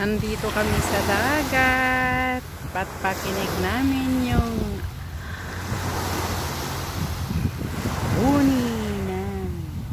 Andito kami sa dagat. Pakinig namin yung huninan.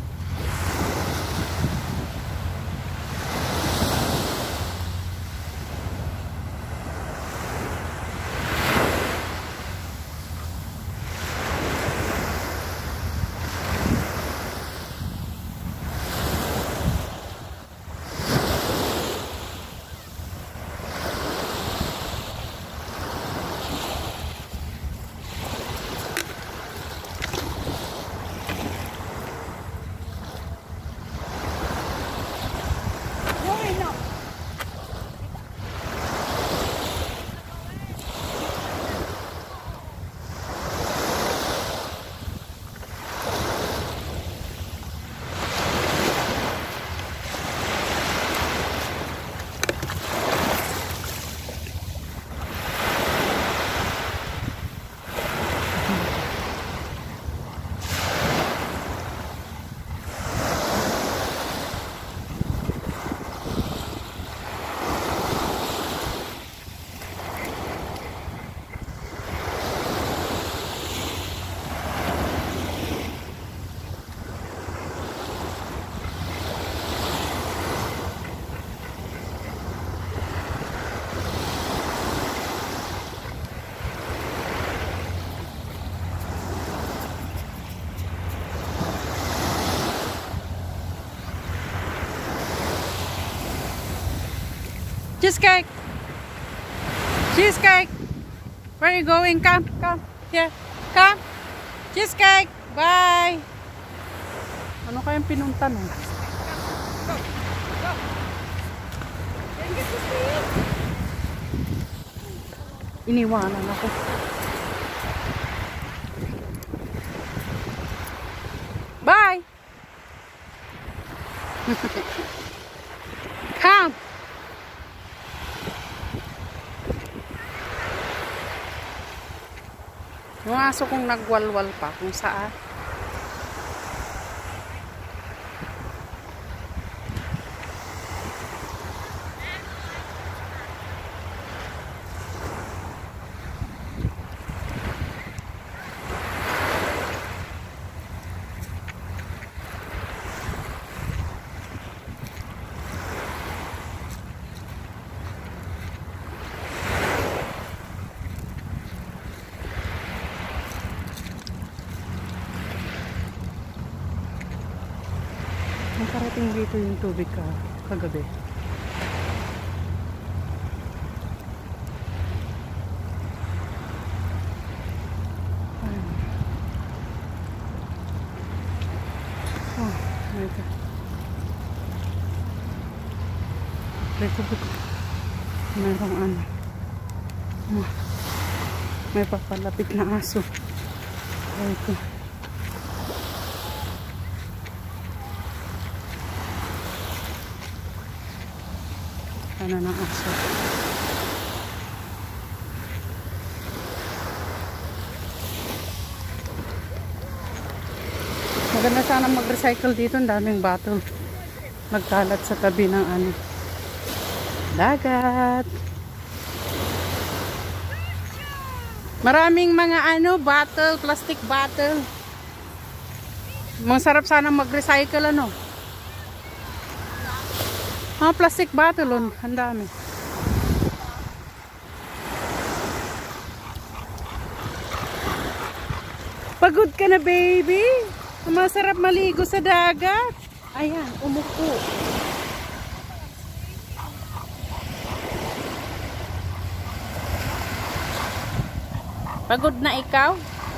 Cheesecake! Cheesecake! Where are you going? Come, come. Here. Come. Cheesecake! Bye! Ano kayang pinunta no? Go! Go! Iniwanan ako. Bye! Come! Yung aso kong nagwalwal pa kung saan. Nakarating dito yung tubig kagabi. Oh, ito. Mayroong ano. May papalapit na aso. Ito. Ano ng aso. Maganda sana mag-recycle dito. Ang daming bottle nagkalat sa tabi ng ano, dagat. Maraming mga ano, bottle, plastic bottle. Masarap sana mag-recycle ano. Plastic bottle, ang dami. Pagod ka na, baby? Masarap maligo sa dagat. Ayan, umupo. Pagod na ikaw?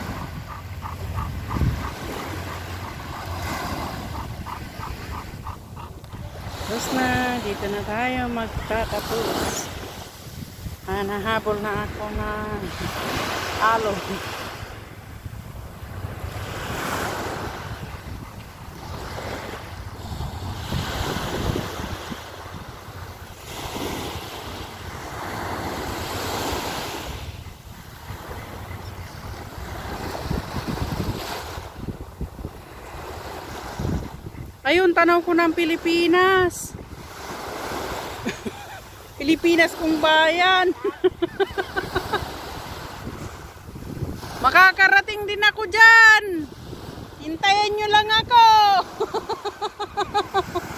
Tapos na, dito na tayo magtatapos. Nahabol na ako na alo. Ayun, tanaw ko ng Pilipinas. Pilipinas kong bayan. Makakarating din ako dyan. Hintayin nyo lang ako.